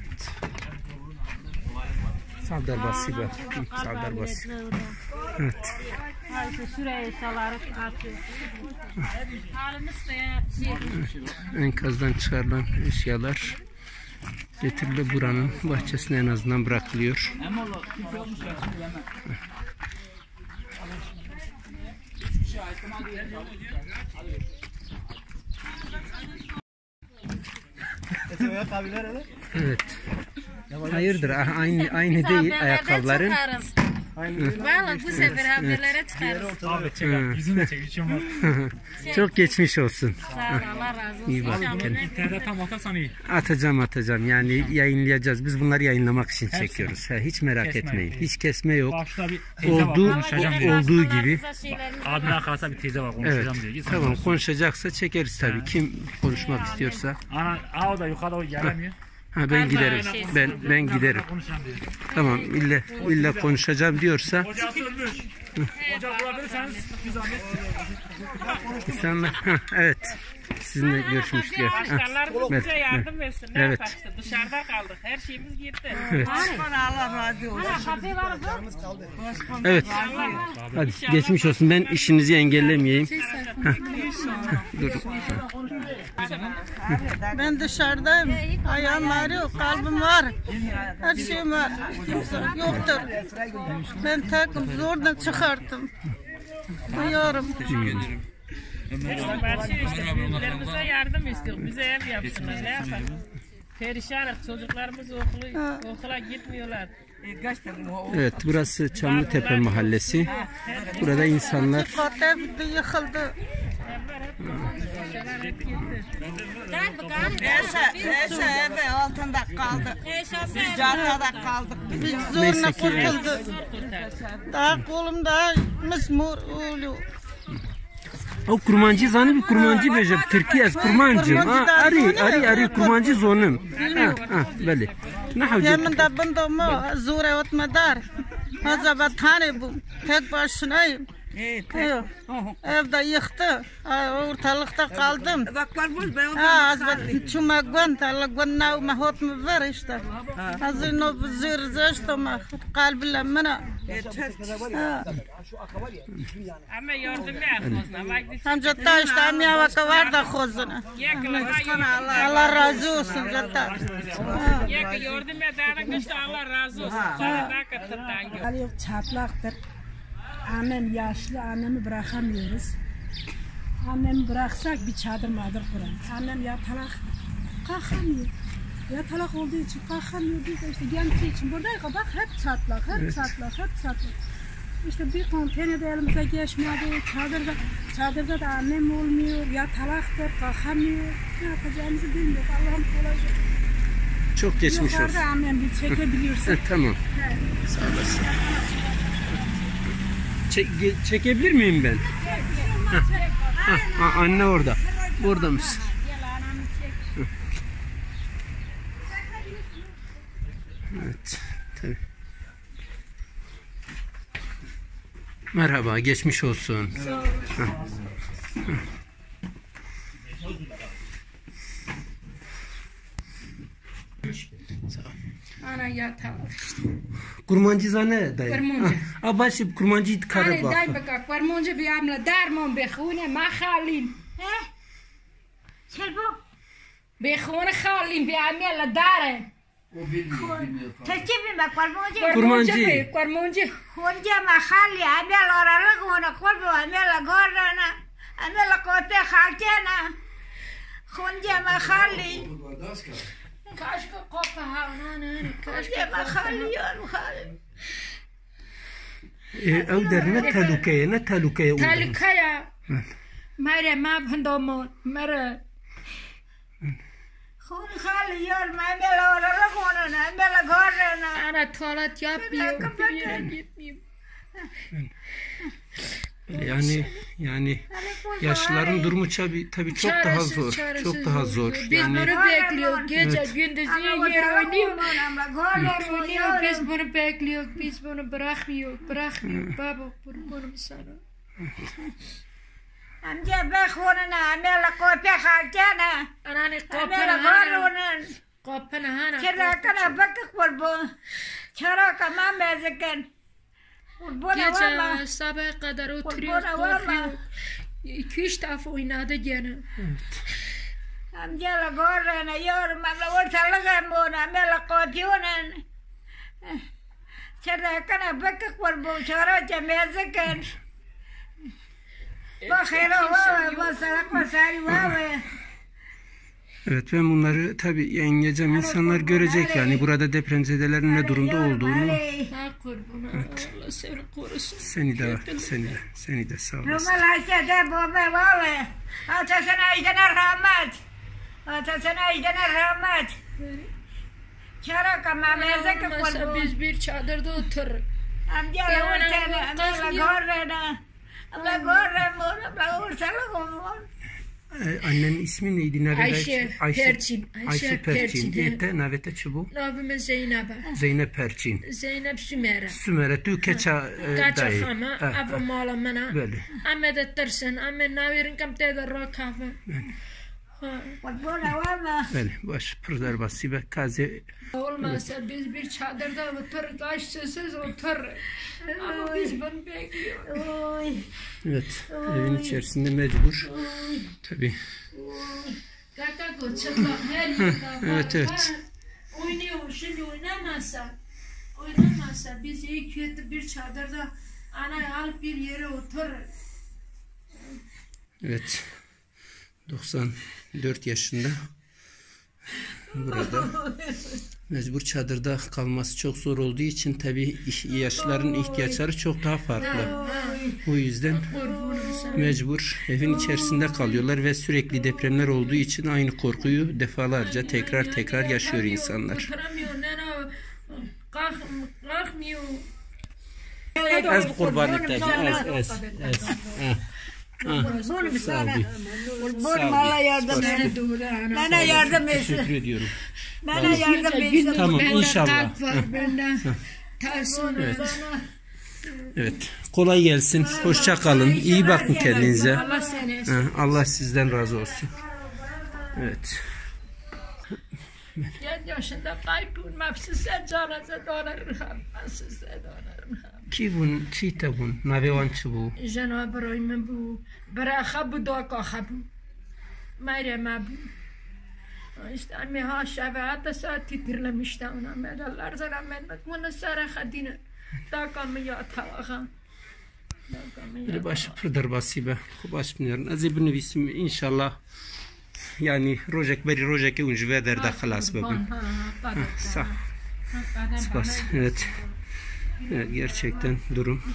Sardar Basibe. Sardar Bas. Evet. Şuraya eşyaları atıyor. Halimiz de ya. Enkazdan çıkarılan eşyalar getirilip buranın bahçesine en azından bırakılıyor. Evet. Hayırdır? Aynı aynı değil ayakkabıların. Valla bu sefer haberlere çıkarız. Abi çek, yüzünü çek, hiç olmaz. Çok geçmiş olsun. Sağ ol, Allah razı olsun. İyi bak. İnternete tam atarsan iyi. Atacağım atacağım yani yayınlayacağız. Biz bunları yayınlamak için Hepsini. çekiyoruz. Ha, hiç merak kesme etmeyin. Değil. Hiç kesme yok. Olduğu, olduğu gibi. Abimin arkasında bir teyze var konuşacağım evet. diye. Tamam konuşacaksa çekeriz tabii. Ha. Kim konuşmak ha. istiyorsa. Ana, aa o da yukarıda o gelemiyor. Ha ben giderim. Ben ben giderim. Tamam illa illa konuşacağım diyorsa. Hocam ölmüş. Hocam bulabilirseniz bir zahmet. İnsanlar evet. Sizinle görüşmüşler. Başkanlar bize yardım versin. Ne evet. yaparız? Dışarıda kaldık. Her şeyimiz gitti. Evet. Allah razı olsun. Evet. Hadi geçmiş olsun. Ben işinizi engellemeyeyim. Dur. Ben dışarıdayım. Ayağım ağrıyor, kalbim var. Her şeyim var. Kimse yoktur. Ben tekim zordan çıkarttım. Uyuyorum. Büyüklerimize yardım istiyoruz. Bize ev yapsınlar. Ne yapalım? Perişanız. Çocuklarımız okula, okula gitmiyorlar. Evet, burası Çamlıtepe Mahallesi. Burada insanlar yıkıldı. Eşe evi altında kaldı. Biz caddede kaldık. Biz zorla kurtulduk. Daha kolumda mısmur oluyor. O kurmancı zanı bir kurmancı bejim. Türkiye es kurmancı. Ha ari ari ari kurmancı zonum. Ha ha böyle. Ne hacı? Yemin de bindom zure otmadar. Hazaba tane bu. Tek başınayım. Evet. Evde yıktı. Ortalıkta kaldım. Ha azbat çumakwan talakwan nav mahot mu ver işte. Hazino zir zişte ma kalbile mana. Ama yardım ya. Hamca taş tamya vaka var da khozuna. Allah razı olsun zaten. Ya yardım ederek işte Allah razı olsun. Sana da katırdan. Ali çatlaktır. Annem yaşlı, annemi bırakamıyoruz. Annemi bıraksak bir çadır madır kurarız. Annem yatalak kalkamıyor. Yatalak olduğu için kalkamıyor. Biz de işte kendisi için buradayız. Bak hep çatlak, hep Evet. çatlak, hep çatlak. İşte bir konteyner de elimize geçmedi. Çadırda, çadırda da annem olmuyor. Yatalaktır, kalkamıyor. Ne yapacağımızı bilmiyoruz. Allah'ım kolayca. Çok geçmiş Yukarıda olsun. annem bir çekebiliyorsa. Ha, tamam. Evet. Sağ olasın. Çek, ge- çekebilir miyim ben? Ha, ha, ha, anne orada. Burada mısın? Hı. Evet. Tabii. Merhaba, geçmiş olsun. Sağ ol. Hı. Hı. Sağ ol. Ana yatalak işte. Kurmancızane dayı. Kurmancı. Ha, başı kurmancı Hani karı daj bak. baka kurmancı bir amla derman بخونه ما خالين چرا بخونه خالين bir amla dare ترتیبی ما کرمونجی kurmancı kurmancı خونجا ما خالی امیل آرالا گونه قلب امیل گاردنا امیل قاطع خالتنا خونجا ما خالی kaşka kopa havnana خونجا ما خالی یار خالی Ev derine telukeye, ne telukeye uydu? Talikaya mare ma bhandomo mare خون خالی یار ما امیل آرالا گونه امیل گاردنا ana tuvalet yapmıyor bir yere gitmiyor. Yani yani yaşlıların durumu tabi tabi çok daha Çaresiz, zor. çaresiz Çok daha zor. Biz Yani bunu bekliyoruz. Gece Evet. gündüz yer oynuyor. Yer oynuyor. Biz bunu bekliyoruz. Biz bunu bırakmıyor. Bırakmıyor. Baba kurbanım sana. امجا بخوننا امیل قاطع خالتنا Anani امیل kopana گاردنا kopana hana. چرا کنه بک قربان چرا کما مزکن قربان والله Gece sabaha kadar oturuyoruz. Kurban valla. Korkuyoruz. İki üç defa oynadı gene. امجا لگارنا یار من لور سلگم بون امیل قاطعونن چرا کنه بک قربان چرا چمزکن بخیر والله با سرق و سری والله evet ben bunları tabi yayınlayacağım. İnsanlar görecek yani burada depremzedelerin ne durumda olduğunu. Ha kurban. Allah seni korusun. Seni de seni de seni de sağ olasın. رومال هسته بابا والله آتشن ایدن رحمت آتشن ایدن رحمت چرا که ممزه که Olmasa قربون biz bir çadırda otururuz. امجا لورتن امجا لگارنا امجا گارمون امجا لورسلگمون Ee, annenin ismi neydi? Nerede? Ayşe Perçin. Ayşe, Ayşe Perçin. Perçin. Ete navete çubu. Nabime Zeynep'e. Zeynep Perçin. Zeynep Sümer'e. Sümere tu keça e, Kaça dayı. xama, Ha, ava ha. mala mana. Böyle. Ame de tersen, ame navirin kam te da ro kafe. قربون والله Böyle. Baş pırdar bası ve kaze. Olmazsa biz bir çadırda otururuz, açsız otururuz. Ama biz bunu bekliyoruz. Evet. Evin içerisinde mecbur. Tabii. Kaka koçakla her yerde var. Evet, evet. var. Oynuyor, şimdi oynamazsa, oynamazsa biz iyi kötü bir çadırda ana alıp bir yere otururuz. Evet. doksan dört yaşında. Burada. Mecbur çadırda kalması çok zor olduğu için tabii yaşlıların ihtiyaçları çok daha farklı. O yüzden mecbur evin içerisinde kalıyorlar ve sürekli depremler olduğu için aynı korkuyu defalarca tekrar tekrar yaşıyor insanlar. Oturamıyor, nene, kalk, kalkmıyor. Ez bu kurbanlık tabii. Ez, ez, ez. Ha. Ha. Sağ ol. قربون مالا yardım et bana yardım etsin Teşekkür ediyorum. bana yardım etsin Tamam Bende inşallah. kalp var, bende tersim Evet. var. Evet. Kolay gelsin. Hoşça kalın. İyi bakın kendinize. Allah seni Ha, Allah sizden razı olsun. Evet. Yedi yaşında kaybım, size canaze donarım, size donarım. Ki bun, çiğte bun, navevan çubuğu. Cenab-ı Rahim bu, bırakı bu doka bu. Meryem bu. İşte ami ha şefaat saat titirlemişti ona. Medallar zaramet, bunu sarı khadine. Doka mı yatağa. Böyle başı pırdar basibe. Baş binler. Azibini bisim inşallah. Yani rojek beri rojek uncu ve derde halas bugün. Sağ. Spas. Evet. Evet, gerçekten durum.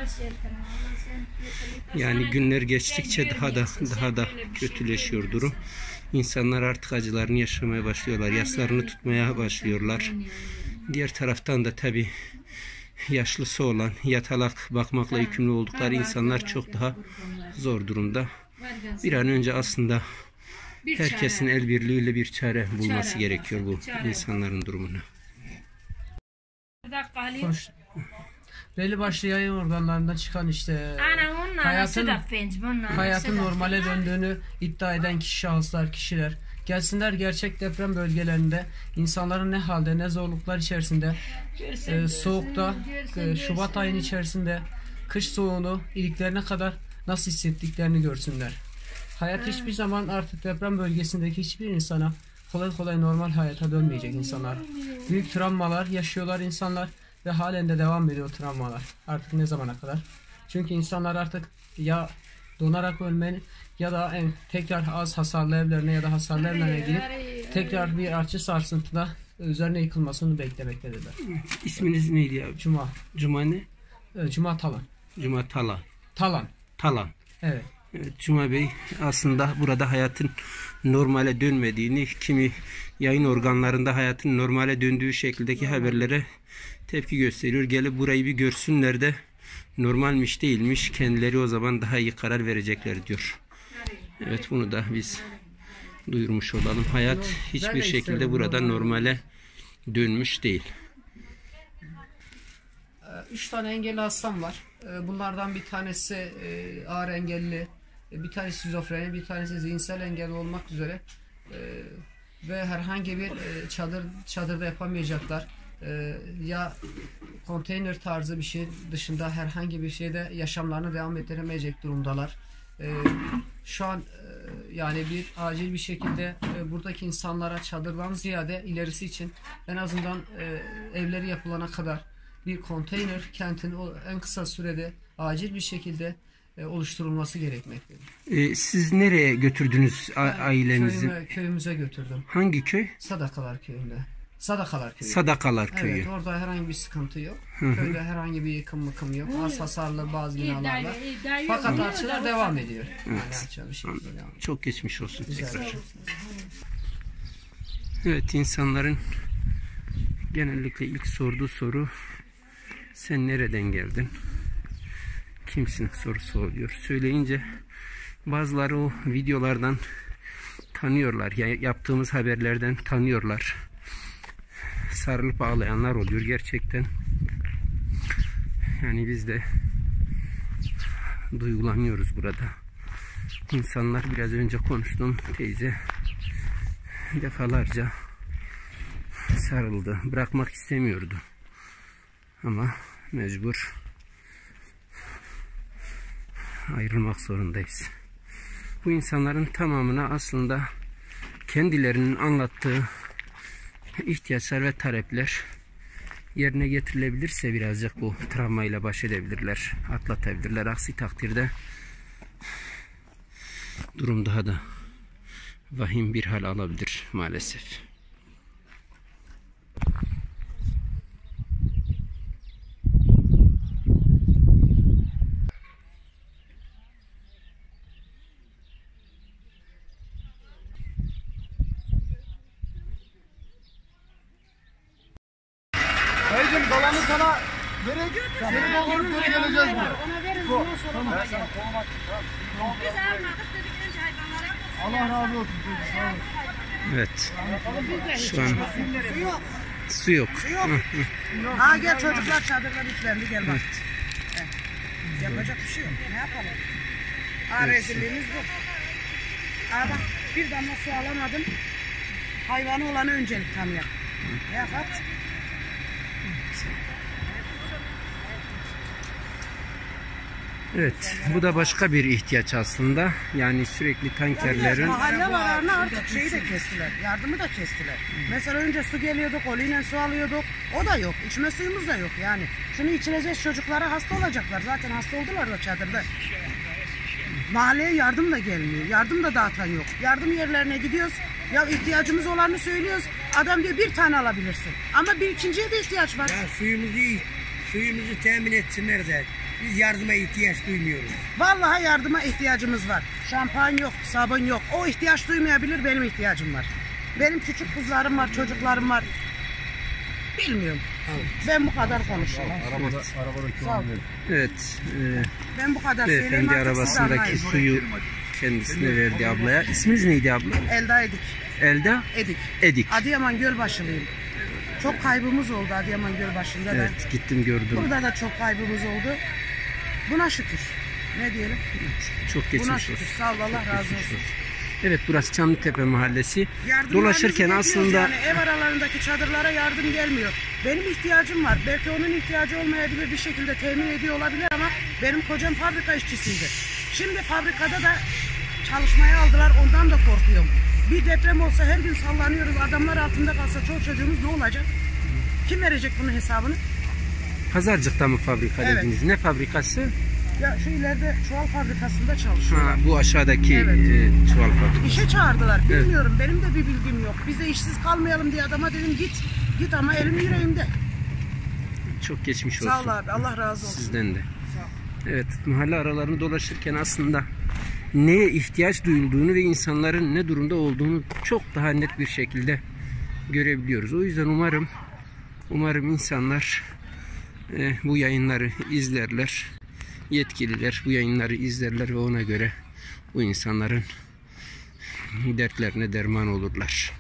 Yani günler geçtikçe daha da daha da kötüleşiyor durum. İnsanlar artık acılarını yaşamaya başlıyorlar. Yaslarını tutmaya başlıyorlar. Diğer taraftan da tabii yaşlısı olan, yatalak bakmakla yükümlü oldukları insanlar çok daha zor durumda. Bir an önce aslında herkesin el birliğiyle bir çare bulması gerekiyor bu insanların durumuna. Hoş. Belli başlı yayın organlarından çıkan işte hayatın, hayatın normale döndüğünü iddia eden kişi, şahıslar, kişiler gelsinler gerçek deprem bölgelerinde insanların ne halde, ne zorluklar içerisinde, e, soğukta, e, Şubat ayının içerisinde kış soğuğunu iliklerine kadar nasıl hissettiklerini görsünler. Hayat hiçbir zaman artık deprem bölgesindeki hiçbir insana kolay kolay normal hayata dönmeyecek insanlar. Büyük travmalar yaşıyorlar insanlar ve halen de devam ediyor travmalar. Artık ne zamana kadar? Çünkü insanlar artık ya donarak ölmeni ya da en, tekrar az hasarlı evlerine ya da hasarlı evlerine girip tekrar bir artçı sarsıntıda üzerine yıkılmasını beklemektedirler. İsminiz neydi abi? Cuma. Cuma ne? Cuma Talan. Cuma Talan. Talan. Talan. Evet. Evet, Cuma Bey aslında burada hayatın normale dönmediğini, kimi yayın organlarında hayatın normale döndüğü şekildeki haberlere tepki gösteriyor. Gelip burayı bir görsünler de normalmiş değilmiş, kendileri o zaman daha iyi karar verecekler diyor. Evet, bunu da biz duyurmuş olalım. Hayat hiçbir şekilde burada normale dönmüş değil. Üç tane engelli hastam var. Bunlardan bir tanesi ağır engelli, bir tanesi şizofreni, bir tanesi zihinsel engelli olmak üzere ve herhangi bir çadır çadırda yapamayacaklar. Ya konteyner tarzı bir şey dışında herhangi bir şeyde yaşamlarını devam ettiremeyecek durumdalar. Şu an yani bir acil bir şekilde buradaki insanlara çadırdan ziyade ilerisi için en azından evleri yapılana kadar bir konteyner kentin en kısa sürede acil bir şekilde oluşturulması gerekmektedir. Ee, siz nereye götürdünüz ailenizi? Köyüme, köyümüze götürdüm. Hangi köy? Sadakalar köyünde. Sadakalar köyü. Sadakalar köyü. Evet, orada herhangi bir sıkıntı yok. Hı hı. Köyde herhangi bir yıkım mıkım yok. Az hasarlı bazı binalar var. Fakat artçılar devam ediyor. Evet. Yani bir şekilde devam. Çok geçmiş olsun Güzel. tekrar. Evet, insanların genellikle ilk sorduğu soru sen nereden geldin? Kimsin sorusu oluyor. Söyleyince bazıları o videolardan tanıyorlar. Ya yaptığımız haberlerden tanıyorlar. Sarılıp ağlayanlar oluyor gerçekten. Yani biz de duygulanıyoruz burada. İnsanlar, biraz önce konuştum, teyze defalarca sarıldı. Bırakmak istemiyordu. Ama mecbur ayrılmak zorundayız. Bu insanların tamamına aslında kendilerinin anlattığı ihtiyaçlar ve talepler yerine getirilebilirse birazcık bu travmayla baş edebilirler, atlatabilirler. Aksi takdirde durum daha da vahim bir hal alabilir maalesef. Dayıcım dolanı sana verecek. Seni doldurup geri geleceğiz buraya. Ona verin. Bu. Ondan sonra Tamam. bakacağız. Biz almadık dedik önce hayvanlara. Allah razı olsun. Sağ olun. Evet. Şu an su yok. Su yok. Ha gel çocuklar çadırlar yüklendi gel bak. Evet. Yapacak bir şey yok. Ne yapalım? Ha rezilliğimiz bu. Ha bak bir damla su alamadım. Hayvanı olanı öncelik tanıyak. Ya bak. Evet, bu da başka bir ihtiyaç aslında. Yani sürekli tankerlerin... Mahalle vararına artık şeyi de kestiler, yardımı da kestiler. Mesela önce su geliyorduk, oliyle su alıyorduk, o da yok. İçme suyumuz da yok yani. Şunu içireceğiz, çocuklara hasta olacaklar. Zaten hasta oldular da çadırda. Mahalleye yardım da gelmiyor, yardım da dağıtan yok. Yardım yerlerine gidiyoruz, ya ihtiyacımız olanı söylüyoruz. Adam diyor bir tane alabilirsin. Ama bir ikinciye de ihtiyaç var. Ya suyumuzu, suyumuzu temin etsinler de biz yardıma ihtiyaç duymuyoruz. Vallahi yardıma ihtiyacımız var. Şampuan yok, sabun yok. O ihtiyaç duymayabilir, benim ihtiyacım var. Benim küçük kızlarım var, çocuklarım var. Bilmiyorum. Ben bu kadar konuşuyorum. Evet. Evet. E, ben bu kadar söyleyeyim. Beyefendi arabasındaki suyu kendisine verdi ablaya. İsminiz neydi abla? Elda Edik. Elda? Edik. Edik. Adıyaman Gölbaşılıyım. Çok kaybımız oldu Adıyaman Gölbaşı'nda da. Evet, gittim gördüm. Burada da çok kaybımız oldu. Buna şükür. Ne diyelim? Evet, çok geçmiş Buna olsun. şükür. Sağ ol, Allah razı olsun. Evet, burası Çamlıtepe Mahallesi. Yardımlarımız Dolaşırken aslında... Yani ev aralarındaki çadırlara yardım gelmiyor. Benim ihtiyacım var. Belki onun ihtiyacı olmayabilir, bir şekilde temin ediyor olabilir ama benim kocam fabrika işçisiydi. Şimdi fabrikada da çalışmaya aldılar, ondan da korkuyorum. Bir deprem olsa her gün sallanıyoruz, adamlar altında kalsa çoğu çocuğumuz ne olacak? Kim verecek bunun hesabını? Pazarcık'ta mı fabrika Evet. dediniz? Ne fabrikası? Ya şu ileride çuval fabrikasında çalışıyorlar. Ha, bu aşağıdaki Evet. e, çuval fabrikası. İşe çağırdılar. Evet. Bilmiyorum. Benim de bir bilgim yok. Biz de işsiz kalmayalım diye adama dedim git. Git ama elim yüreğimde. Çok geçmiş olsun. Sağ ol abi. Allah razı olsun. Sizden de. Sağ ol. Evet, mahalle aralarını dolaşırken aslında neye ihtiyaç duyulduğunu ve insanların ne durumda olduğunu çok daha net bir şekilde görebiliyoruz. O yüzden umarım umarım insanlar e, bu yayınları izlerler. Yetkililer bu yayınları izlerler ve ona göre bu insanların dertlerine derman olurlar.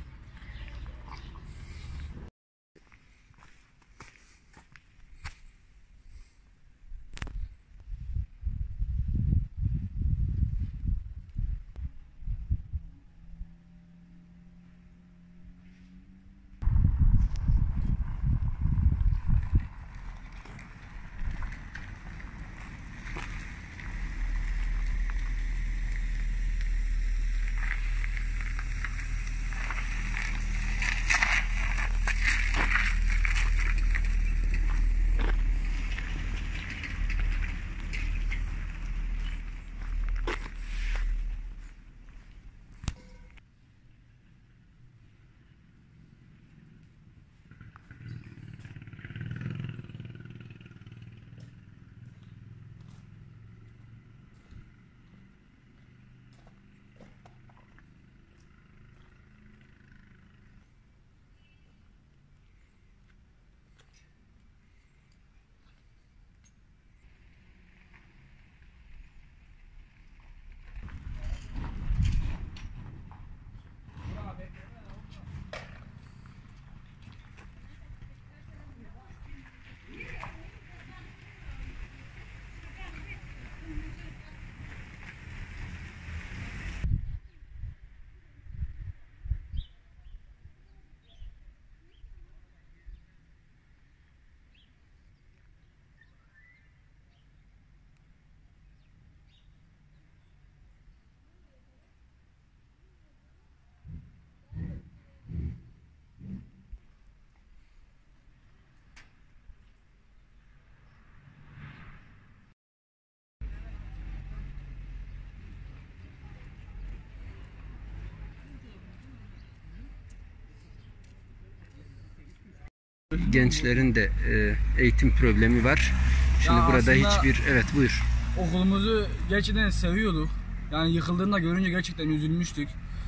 Gençlerin de e, eğitim problemi var. Şimdi Ya burada aslında hiçbir... Evet, buyur. Okulumuzu gerçekten seviyorduk. Yani yıkıldığında görünce gerçekten üzülmüştük.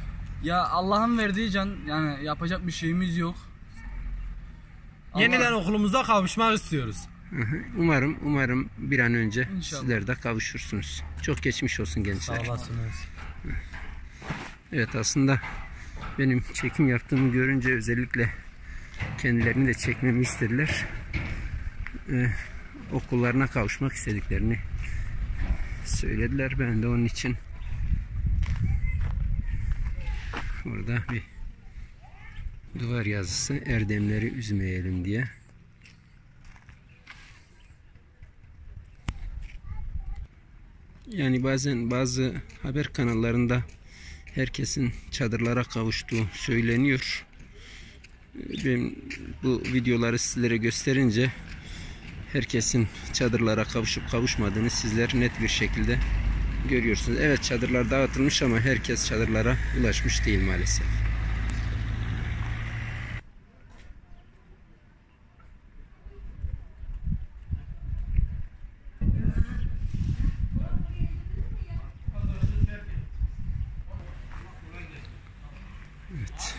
Ya Allah'ın verdiği can, yani yapacak bir şeyimiz yok. Yeniden okulumuza kavuşmak istiyoruz. Umarım umarım bir an önce İnşallah. sizler de kavuşursunuz. Çok geçmiş olsun gençler. Sağ olasınız. Evet, aslında benim çekim yaptığımı görünce özellikle kendilerini de çekmemi istediler. Ee, okullarına kavuşmak istediklerini söylediler. Ben de onun için burada bir duvar yazısı, erdemleri üzmeyelim diye. Yani bazen bazı haber kanallarında herkesin çadırlara kavuştuğu söyleniyor. Ben bu videoları sizlere gösterince herkesin çadırlara kavuşup kavuşmadığını sizler net bir şekilde görüyorsunuz. Evet, çadırlar dağıtılmış ama herkes çadırlara ulaşmış değil maalesef. Evet.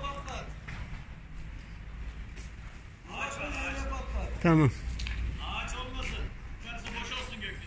Tamam. Ağaç olmasın. Yukarısı boş olsun gökyüzü.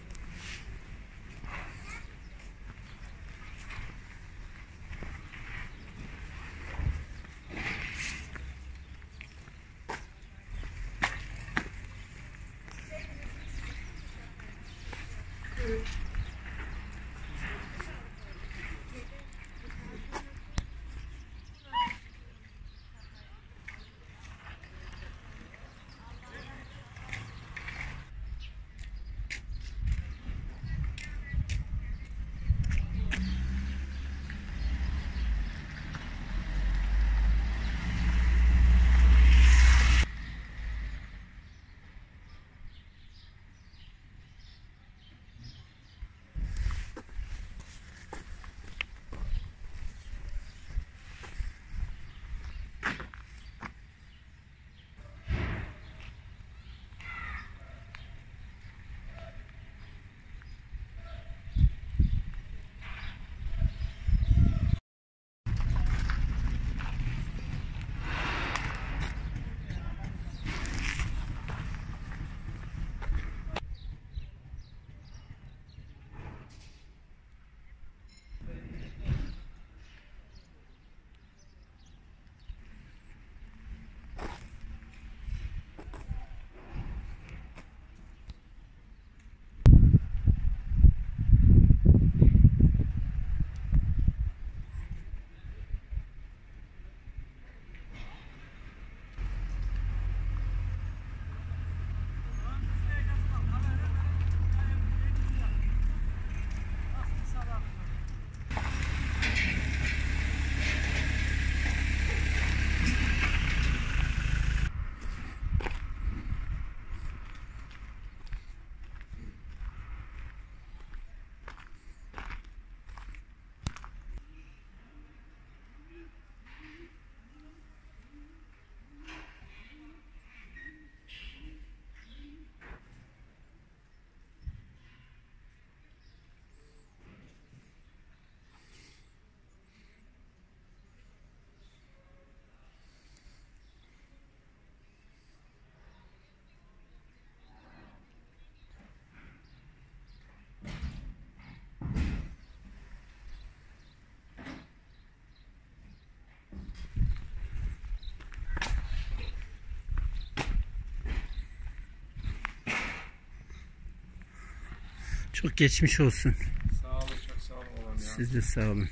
Çok geçmiş olsun. Sağ olun, çok sağ olun oğlum ya. Siz de sağ olun.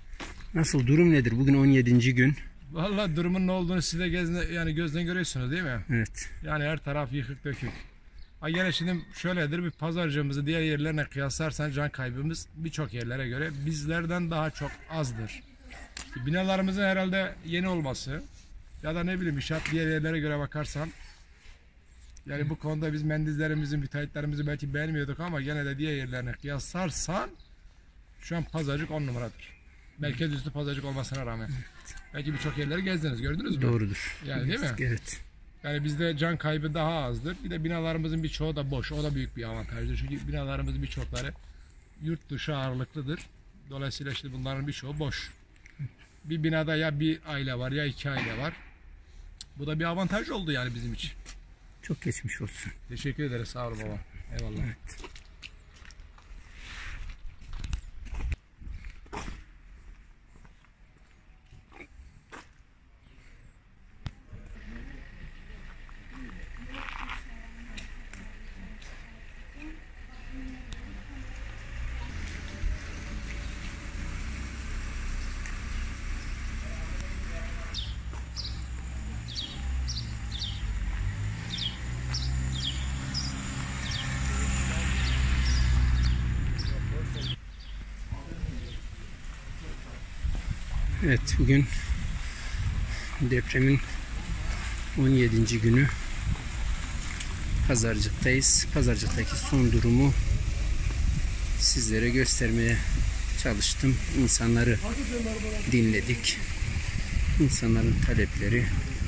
Nasıl, durum nedir? Bugün on yedinci gün. Vallahi durumun ne olduğunu siz de gezne, yani gözden görüyorsunuz değil mi? Evet. Yani her taraf yıkık dökük. Ha gene şimdi şöyledir, bir pazarcığımızı diğer yerlerine kıyaslarsan can kaybımız birçok yerlere göre bizlerden daha çok azdır. Binalarımızın herhalde yeni olması ya da ne bileyim inşaat diğer yerlere göre bakarsan, yani bu konuda biz mendizlerimizi, müteahhitlerimizi belki beğenmiyorduk ama gene de diğer yerlerine kıyaslarsan şu an pazarcık on numaradır. Merkez üstü pazarcık olmasına rağmen. Belki birçok yerleri gezdiniz, gördünüz mü? Doğrudur. Yani değil mi? Evet. Yani bizde can kaybı daha azdır. Bir de binalarımızın birçoğu da boş. O da büyük bir avantajdır. Çünkü binalarımızın birçokları yurt dışı ağırlıklıdır. Dolayısıyla işte bunların birçoğu boş. Bir binada ya bir aile var ya iki aile var. Bu da bir avantaj oldu yani bizim için. Çok geçmiş olsun. Teşekkür ederiz. Sağ olun baba. Eyvallah. Evet. Evet, bugün depremin on yedinci günü. Pazarcık'tayız. Pazarcık'taki son durumu sizlere göstermeye çalıştım. İnsanları dinledik. İnsanların talepleri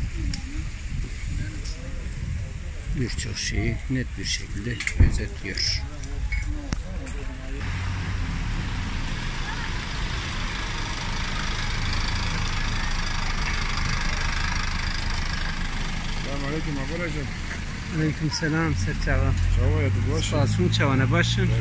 birçok şeyi net bir şekilde özetliyor. Aleyküm ablacığım. Aleyküm selam Serçava. Çava ya da baş. Spasum çavana başın.